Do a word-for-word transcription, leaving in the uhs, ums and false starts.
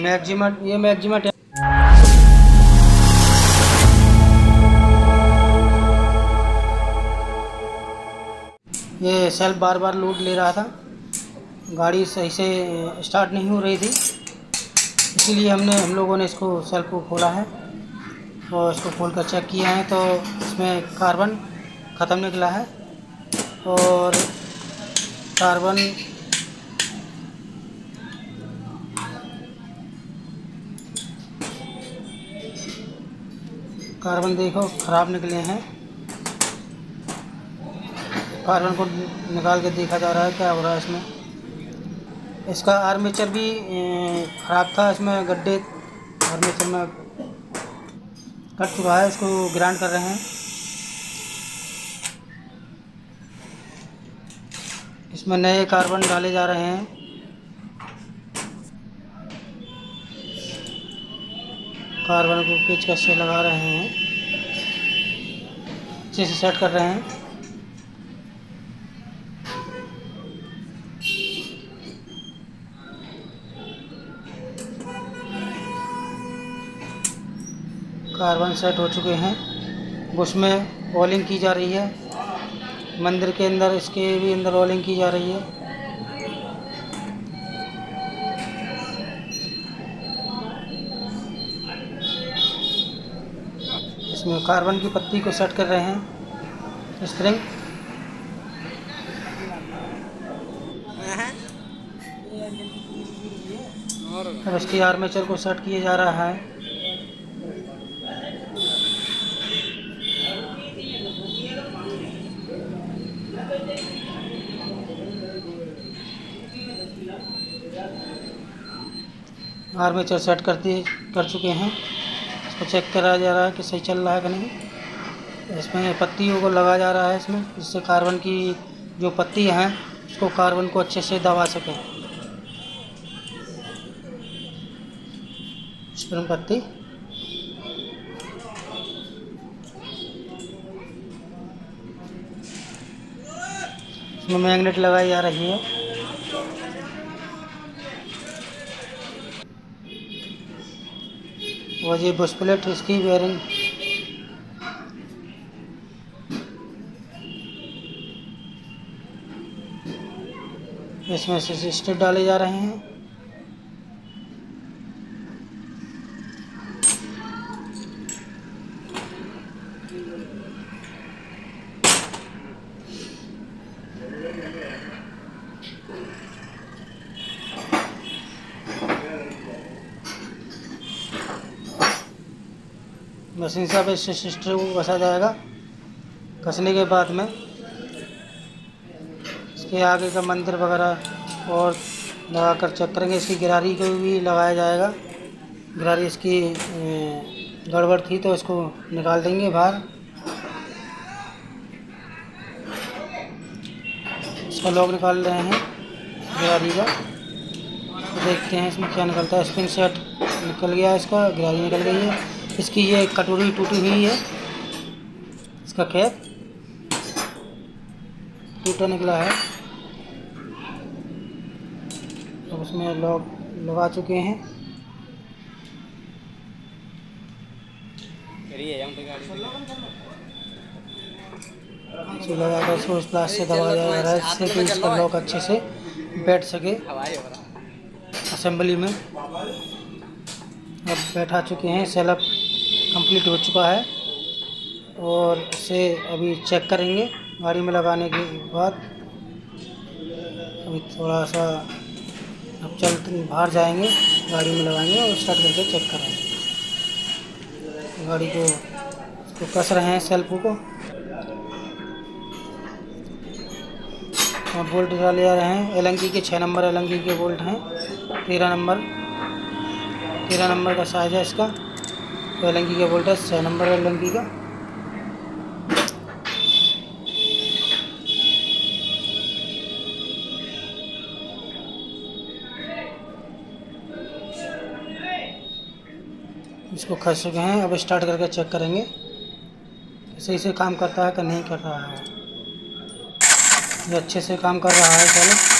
Maxima ये maxima ये self बार बार load ले रहा था, गाड़ी सही से स्टार्ट नहीं हो रही थी, इसीलिए हमने हम लोगों ने इसको सेल्फ को खोला है और इसको खोल कर चेक किया है तो इसमें कार्बन ख़त्म निकला है और कार्बन कार्बन देखो ख़राब निकले हैं। कार्बन को निकाल के देखा जा रहा है क्या हो रहा है इसमें। इसका आर्मेचर भी ख़राब था, इसमें गड्ढे आर्मेचर में कट चुका है, इसको ग्राइंड कर रहे हैं। इसमें नए कार्बन डाले जा रहे हैं। कार्बन को पेचकस से लगा रहे हैं, अच्छे से सेट कर रहे हैं। कार्बन सेट हो चुके हैं, उसमें रोलिंग की जा रही है। मंदिर के अंदर इसके भी अंदर रोलिंग की जा रही है। इसमें कार्बन की पत्ती को सेट कर रहे हैं स्प्रिंग। अब इसकी आर्मेचर को सेट किया जा रहा है। आर्मेचर सेट करती कर चुके हैं, इसको चेक करा जा रहा है कि सही चल रहा है कि नहीं। इसमें पत्तियों को लगा जा रहा है इसमें, जिससे कार्बन की जो पत्ती हैं उसको कार्बन को अच्छे से दबा सकें। स्प्रिंग पत्ती इसमें मैग्नेट लगाई जा रही है। और ये बुश प्लेट इसकी बेयरिंग इसमें से स्टेप डाले जा रहे हैं। मशीन से अब इस सिस्टम को कसा जाएगा। कसने के बाद में इसके आगे का मंदिर वगैरह और लगा कर चेक करेंगे। इसकी गिरारी को भी लगाया जाएगा। गिरारी इसकी गड़बड़ थी तो इसको निकाल देंगे बाहर। इसका लॉक निकाल रहे हैं गिरारी का, तो देखते हैं इसमें क्या निकलता है। स्प्रिंग सेट निकल गया, इसका गिरारी निकल गई है। इसकी ये कटोरी टूटी हुई है, इसका कैप टूटा निकला है। अब उसमें लॉक लगा चुके हैं। लगा कर इसको प्लास से दबाया जा रहा है, जिससे कि इसका लॉक अच्छे से बैठ सके असेंबली में। अब बैठा चुके हैं, सेटअप कंप्लीट हो चुका है और इसे अभी चेक करेंगे गाड़ी में लगाने के बाद। अभी थोड़ा सा अब चलते बाहर जाएंगे, गाड़ी में लगाएंगे और स्टार्ट करके चेक करेंगे। गाड़ी को इसको कस रहे हैं सेल्फ को, और बोल्ट डाले जा रहे हैं। एलंकी के छः नंबर एलंकी के बोल्ट हैं। तेरह नंबर तेरह नंबर का साइज है इसका, तो एलंकी का बोल्ट है छः नंबर एलंकी का। इसको खस चुके हैं, अब स्टार्ट करके चेक करेंगे सही से काम करता है कि नहीं कर रहा है। ये अच्छे से काम कर रहा है। चलो